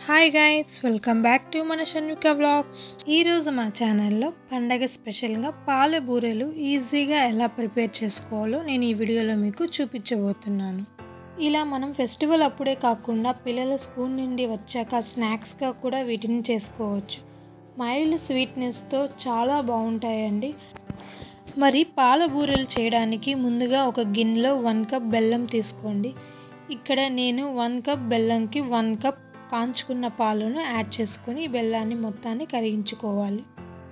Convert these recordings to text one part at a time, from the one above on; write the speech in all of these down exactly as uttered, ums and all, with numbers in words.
Hi guys, welcome back to మన Shanvika vlogs. ఈరోజు మన ఛానల్లో పండగ స్పెషల్గా పాల బూరెలు ఈజీగా ఎలా ప్రిపేర్ చేసుకోవాలో నేను ఈ వీడియోలో మీకు చూపించబోతున్నాను. ఇలా మనం ఫెస్టివల్ అప్పుడే కాకుండా పిల్లల స్కూల్ నుండి వచ్చాక స్నాక్స్గా కూడా వీటిని చేసుకోవచ్చు. మైల్డ్ స్వీట్నెస్తో చాలా బాగుంటాయండి. మరి పాల బూరెలు చేయడానికి ముందుగా ఒక గిన్నెలో వన్ కప్ బెల్లం తీసుకోండి. ఇక్కడ నేను వన్ కప్ బెల్లంకి వన్ కప్ కాంచుకున్న పాలను యాడ్ చేసుకొని బెల్లాన్ని మొత్తాన్ని కరిగించుకోవాలి.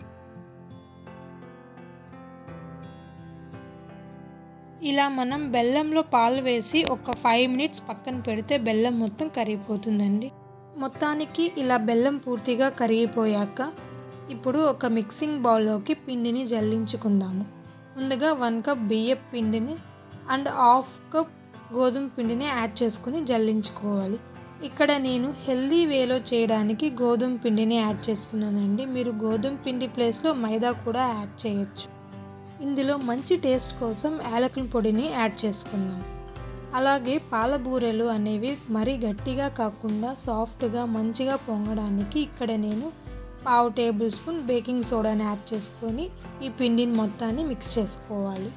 ఇలా మనం బెల్లంలో పాలు వేసి ఒక ఫైవ్ మినిట్స్ పక్కన పెడితే బెల్లం మొత్తం కరిగిపోతుందండి. మొత్తానికి ఇలా బెల్లం పూర్తిగా కరిగిపోయాక ఇప్పుడు ఒక మిక్సింగ్ బౌల్లోకి పిండిని జల్లించుకుందాము. ముందుగా వన్ కప్ బియ్యం పిండిని అండ్ హాఫ్ కప్ గోధుమ పిండిని యాడ్ చేసుకుని జల్లించుకోవాలి. ఇక్కడ నేను హెల్దీ వేలో చేయడానికి గోధుమ పిండిని యాడ్ చేస్తున్నానండి. మీరు గోధుమ పిండి ప్లేస్లో మైదా కూడా యాడ్ చేయొచ్చు. ఇందులో మంచి టేస్ట్ కోసం యాలకుల పొడిని యాడ్ చేసుకుందాం. అలాగే పాల బూరెలు అనేవి మరీ గట్టిగా కాకుండా సాఫ్ట్గా మంచిగా పొంగడానికి ఇక్కడ నేను పావు టేబుల్ స్పూన్ బేకింగ్ సోడాని యాడ్ చేసుకొని ఈ పిండిని మొత్తాన్ని మిక్స్ చేసుకోవాలి.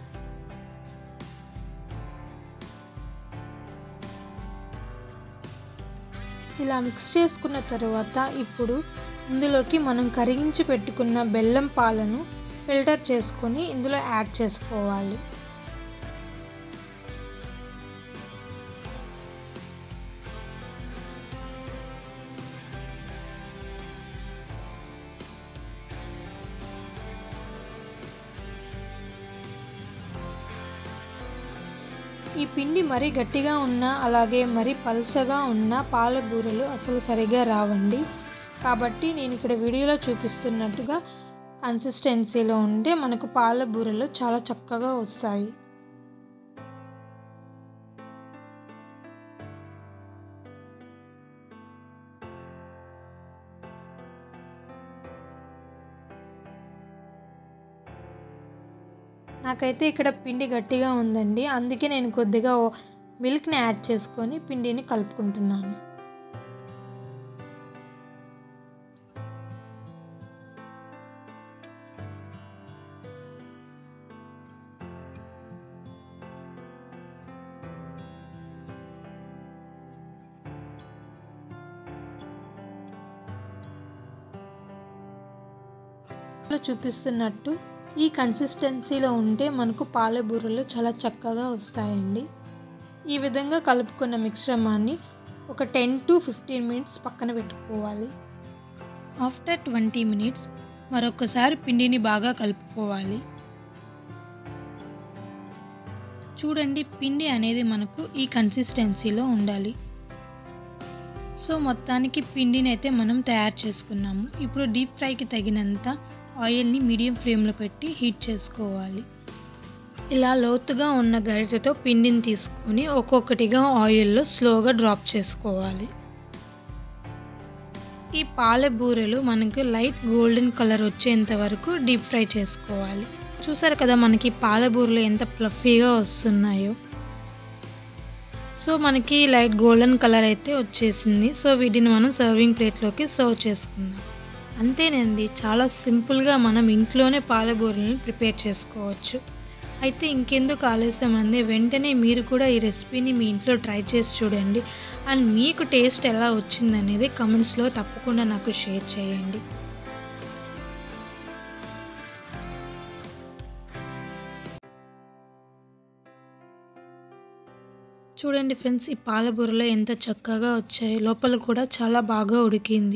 ఇలా మిక్స్ చేసుకున్న తర్వాత ఇప్పుడు ఇందులోకి మనం కరిగించి పెట్టుకున్న బెల్లం పాలను ఫిల్టర్ చేసుకొని ఇందులో యాడ్ చేసుకోవాలి. ఈ పిండి మరీ గట్టిగా ఉన్నా అలాగే మరీ పల్చగా ఉన్న పాల బూరెలు అసలు సరిగా రావండి. కాబట్టి నేను ఇక్కడ వీడియోలో చూపిస్తున్నట్టుగా కన్సిస్టెన్సీలో ఉంటే మనకు పాల బూరెలు చాలా చక్కగా వస్తాయి. నాకైతే ఇక్కడ పిండి గట్టిగా ఉందండి, అందుకే నేను కొద్దిగా మిల్క్ని యాడ్ చేసుకొని పిండిని కలుపుకుంటున్నాను. చూపిస్తున్నట్టు ఈ కన్సిస్టెన్సీలో ఉంటే మనకు పాల బూరెలు చాలా చక్కగా వస్తాయండి. ఈ విధంగా కలుపుకున్న మిశ్రమాన్ని ఒక టెన్ టు ఫిఫ్టీన్ మినిట్స్ పక్కన పెట్టుకోవాలి. ఆఫ్టర్ ట్వంటీ మినిట్స్ మరొకసారి పిండిని బాగా కలుపుకోవాలి. చూడండి, పిండి అనేది మనకు ఈ కన్సిస్టెన్సీలో ఉండాలి. సో మొత్తానికి పిండిని అయితే మనం తయారు చేసుకున్నాము. ఇప్పుడు డీప్ ఫ్రైకి తగినంత ఆయిల్ని మీడియం ఫ్లేమ్లో పెట్టి హీట్ చేసుకోవాలి. ఇలా లోతుగా ఉన్న గరిటెతో పిండిని తీసుకొని ఒక్కొక్కటిగా ఆయిల్లో స్లోగా డ్రాప్ చేసుకోవాలి. ఈ పాల బూరెలు మనకు లైట్ గోల్డెన్ కలర్ వచ్చేంత వరకు డీప్ ఫ్రై చేసుకోవాలి. చూసారు కదా మనకి పాల బూరెలు ఎంత ఫ్లఫీగా వస్తున్నాయో. సో మనకి లైట్ గోల్డెన్ కలర్ అయితే వచ్చేసింది. సో వీటిని మనం సర్వింగ్ ప్లేట్లోకి సర్వ్ చేసుకుందాం. అంతేనండి, చాలా సింపుల్గా మనం ఇంట్లోనే పాల బూరెలను ప్రిపేర్ చేసుకోవచ్చు. అయితే ఇంకెందుకు ఆలస్యం అండి, వెంటనే మీరు కూడా ఈ రెసిపీని మీ ఇంట్లో ట్రై చేసి చూడండి. అండ్ మీకు టేస్ట్ ఎలా వచ్చిందనేది కమెంట్స్లో తప్పకుండా నాకు షేర్ చేయండి. చూడండి ఫ్రెండ్స్, ఈ పాల బూరెలు ఎంత చక్కగా వచ్చాయి. లోపల కూడా చాలా బాగా ఉడికింది.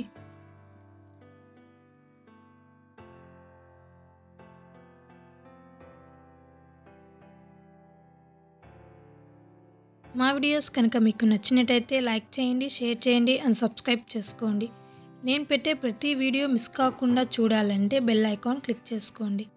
మా వీడియోస్ కనుక మీకు నచ్చినట్టయితే లైక్ చేయండి, షేర్ చేయండి అండ్ సబ్స్క్రైబ్ చేసుకోండి. నేను పెట్టే ప్రతి వీడియో మిస్ కాకుండా చూడాలంటే బెల్ ఐకాన్ క్లిక్ చేసుకోండి.